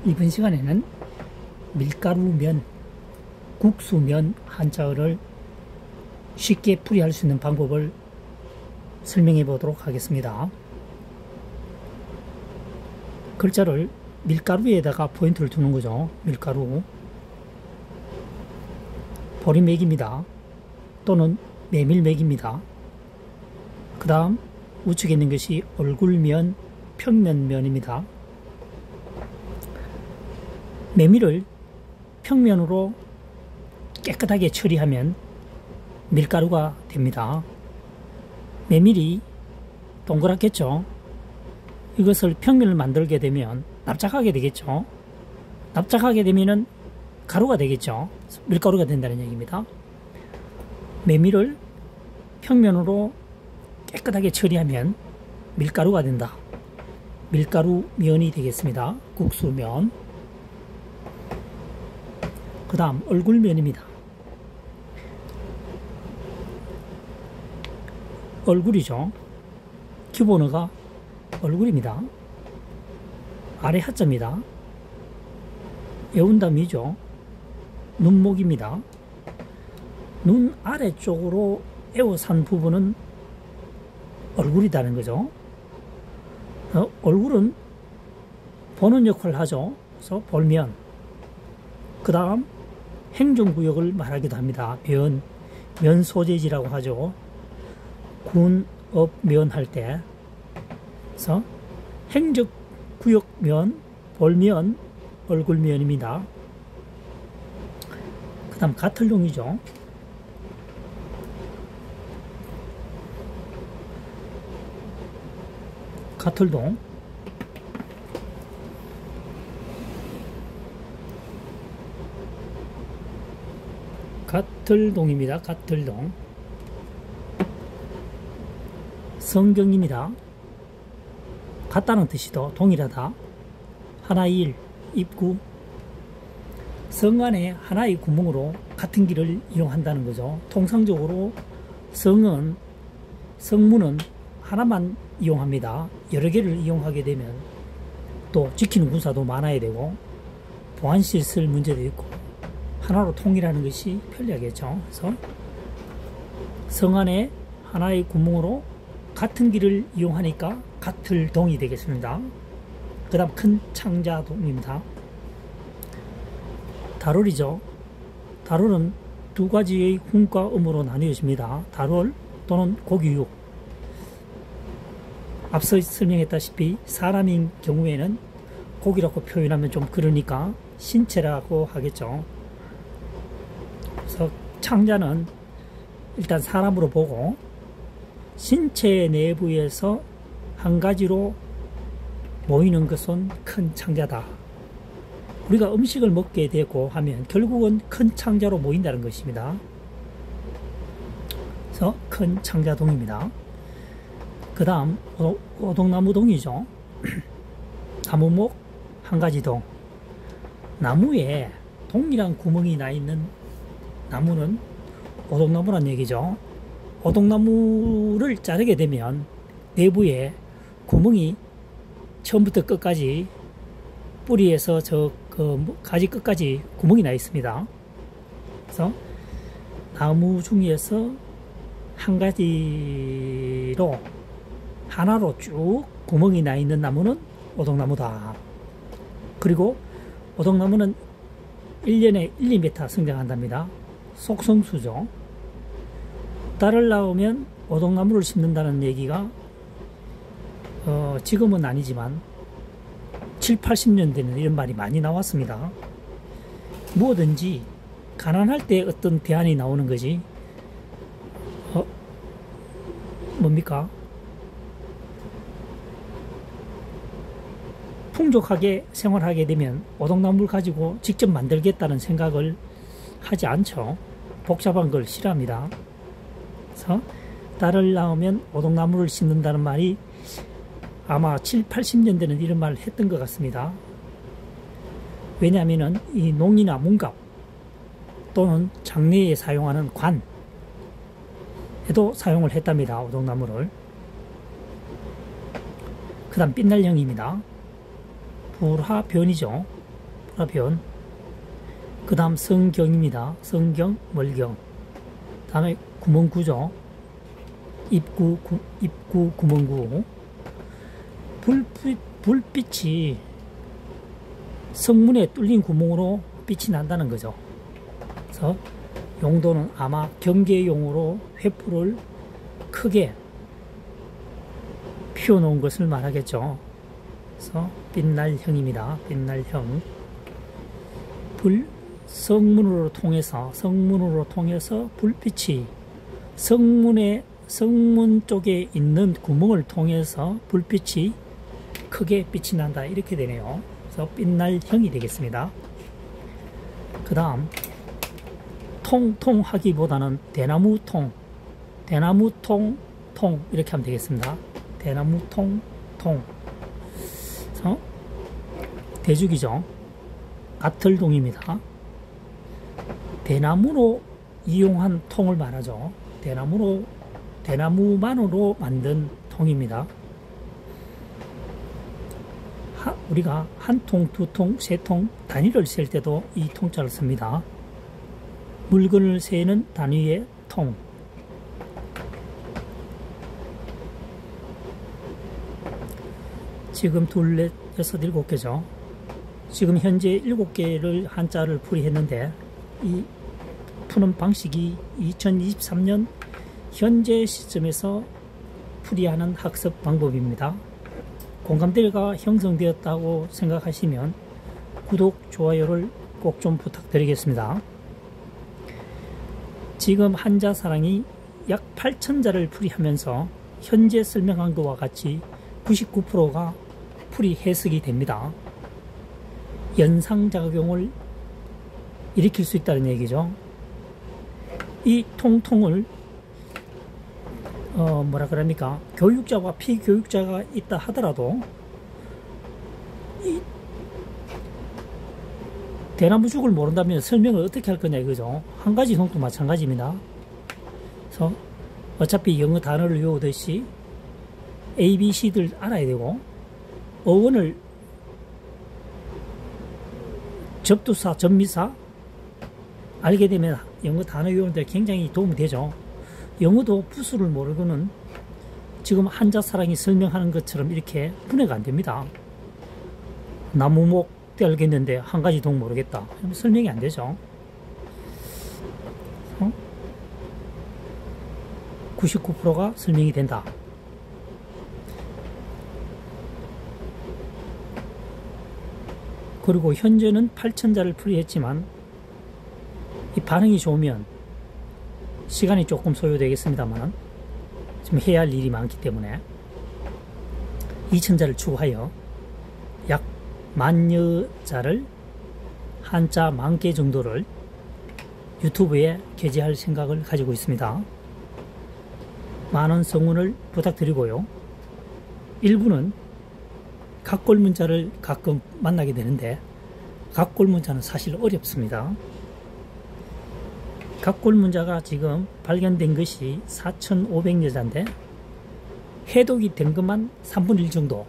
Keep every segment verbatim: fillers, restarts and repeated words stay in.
이번 시간에는 밀가루면, 국수면 한자어를 쉽게 풀이할 수 있는 방법을 설명해 보도록 하겠습니다. 글자를 밀가루에다가 포인트를 두는 거죠. 밀가루. 보리맥입니다. 또는 메밀맥입니다. 그 다음 우측에 있는 것이 얼굴면, 평면면입니다. 메밀을 평면으로 깨끗하게 처리하면 밀가루가 됩니다. 메밀이 동그랗겠죠. 이것을 평면을 만들게 되면 납작하게 되겠죠. 납작하게 되면은 가루가 되겠죠. 밀가루가 된다는 얘기입니다. 메밀을 평면으로 깨끗하게 처리하면 밀가루가 된다. 밀가루 면이 되겠습니다. 국수면. 그 다음 얼굴면입니다. 얼굴이죠. 기본어가 얼굴입니다. 아래 하자입니다. 애운담이죠. 눈목입니다. 눈 아래쪽으로 에워산 부분은 얼굴이라는 거죠. 어, 얼굴은 보는 역할을 하죠. 그래서 볼면. 그 다음 행정구역을 말하기도 합니다. 면, 면 소재지라고 하죠. 군, 업, 면 할 때. 그래서 행정구역면, 볼면, 얼굴면입니다. 그 다음 가틀동이죠. 가틀동. 가틀동입니다. 가틀동. 성경입니다. 같다는 뜻이도 동일하다. 하나의 일, 입구. 성 안에 하나의 구멍으로 같은 길을 이용한다는 거죠. 통상적으로 성은, 성문은 하나만 이용합니다. 여러 개를 이용하게 되면 또 지키는 군사도 많아야 되고 보안시설 문제도 있고 하나로 통일하는 것이 편리하겠죠. 그래서 성 안에 하나의 구멍으로 같은 길을 이용하니까 가틀동이 되겠습니다. 그 다음 큰 창자동입니다. 다롤이죠. 다롤은 두 가지의 훈과 음으로 나뉘어집니다. 다롤 또는 고기육. 앞서 설명했다시피 사람인 경우에는 고기라고 표현하면 좀 그러니까 신체라고 하겠죠. 그래서 창자는 일단 사람으로 보고 신체 내부에서 한 가지로 모이는 것은 큰 창자다. 우리가 음식을 먹게 되고 하면 결국은 큰 창자로 모인다는 것입니다. 그래서 큰 창자동입니다. 그 다음 오동나무동이죠. 나무목 한 가지 동. 나무에 동일한 구멍이 나 있는 나무는 오동나무란 얘기죠. 오동나무를 자르게 되면 내부에 구멍이 처음부터 끝까지 뿌리에서 저 그 가지 끝까지 구멍이 나 있습니다. 그래서 나무 중에서 한 가지로 하나로 쭉 구멍이 나 있는 나무는 오동나무다. 그리고 오동나무는 일 년에 일, 이 미터 성장한답니다. 속성수죠. 달을 낳으면 오동나무를 심는다는 얘기가 어, 지금은 아니지만 칠, 팔십 년대는 이런 말이 많이 나왔습니다. 뭐든지 가난할 때 어떤 대안이 나오는 거지. 어, 뭡니까? 풍족하게 생활하게 되면 오동나무를 가지고 직접 만들겠다는 생각을 하지 않죠. 복잡한 걸 싫어합니다. 그래서 딸을 낳으면 오동나무를 심는다는 말이 아마 칠, 팔십 년대는 이런 말을 했던 것 같습니다. 왜냐하면 이 농이나 문갑 또는 장례에 사용하는 관에도 사용을 했답니다. 오동나무를. 그 다음 빛날형입니다. 불화변이죠. 소라변. 그 다음 성경입니다. 성경, 멀경. 다음에 구멍구죠. 입구, 구, 입구, 구멍구. 불빛, 불빛이 성문에 뚫린 구멍으로 빛이 난다는 거죠. 그래서 용도는 아마 경계용으로 횃불을 크게 피워놓은 것을 말하겠죠. 그래서 빛날형입니다. 빛날형. 불, 성문으로 통해서, 성문으로 통해서 불빛이 성문에, 성문 쪽에 있는 구멍을 통해서 불빛이 크게 빛이 난다. 이렇게 되네요. 그래서 빛날형이 되겠습니다. 그 다음, 통통하기보다는 대나무통, 대나무통, 통, 이렇게 하면 되겠습니다. 대나무통, 통. 그래서 대죽이죠. 가틀동입니다. 대나무로 이용한 통을 말하죠. 대나무로, 대나무만으로 만든 통입니다. 하, 우리가 한 통, 두 통, 세 통 단위를 셀 때도 이 통자를 씁니다. 물건을 세는 단위의 통. 지금 둘, 넷, 여섯, 일곱 개죠. 지금 현재 일곱 개를 한자를 풀이했는데 이 푸는 방식이 이천이십삼 년 현재 시점에서 풀이하는 학습 방법입니다. 공감대가 형성되었다고 생각하시면 구독, 좋아요를 꼭 좀 부탁드리겠습니다. 지금 한자사랑이 약 팔천 자를 풀이하면서 현재 설명한 것과 같이 구십구 퍼센트가 풀이 해석이 됩니다. 연상작용을 일으킬 수 있다는 얘기죠. 이 통통을 어 뭐라 그럽니까? 교육자와 피교육자가 있다 하더라도 이 대나무죽을 모른다면 설명을 어떻게 할 거냐 이거죠. 한 가지 통도 마찬가지입니다. 그래서 어차피 영어 단어를 외우듯이 A, B, C들 알아야 되고 어원을 접두사, 접미사 알게 되면 영어 단어 외우는데 굉장히 도움이 되죠. 영어도 부수를 모르고는 지금 한자사랑이 설명하는 것처럼 이렇게 분해가 안 됩니다. 나무목 때 알겠는데 한 가지 동 모르겠다. 설명이 안 되죠. 어? 구십구 퍼센트가 설명이 된다. 그리고 현재는 팔천 자를 풀이했지만 이 반응이 좋으면 시간이 조금 소요되겠습니다만 지금 해야 할 일이 많기 때문에 이천 자를 추구하여 약 만여 자를 한자 만 개 정도를 유튜브에 게재할 생각을 가지고 있습니다. 많은 성원을 부탁드리고요. 일부는 각골문자를 가끔 만나게 되는데 각골문자는 사실 어렵습니다. 각골문자가 지금 발견된 것이 사천오백 여자인데 해독이 된 것만 삼분의 일 정도,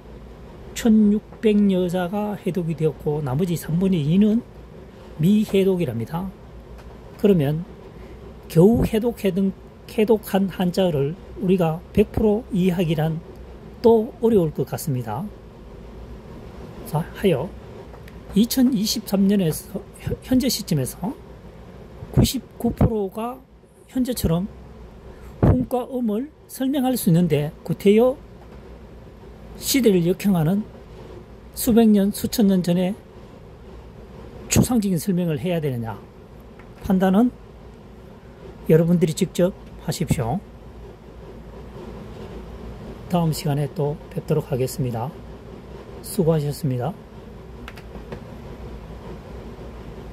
천육백 여자가 해독이 되었고 나머지 삼분의 이는 미해독이랍니다. 그러면 겨우 해독해둔, 해독한 한자를 우리가 백 퍼센트 이해하기란 또 어려울 것 같습니다. 자, 하여 이천이십삼 년에서 현재 시점에서 구십구 퍼센트가 현재처럼 훈과 음을 설명할 수 있는데 구태여 시대를 역행하는 수백 년, 수천 년 전에 추상적인 설명을 해야 되느냐 판단은 여러분들이 직접 하십시오. 다음 시간에 또 뵙도록 하겠습니다. 수고하셨습니다.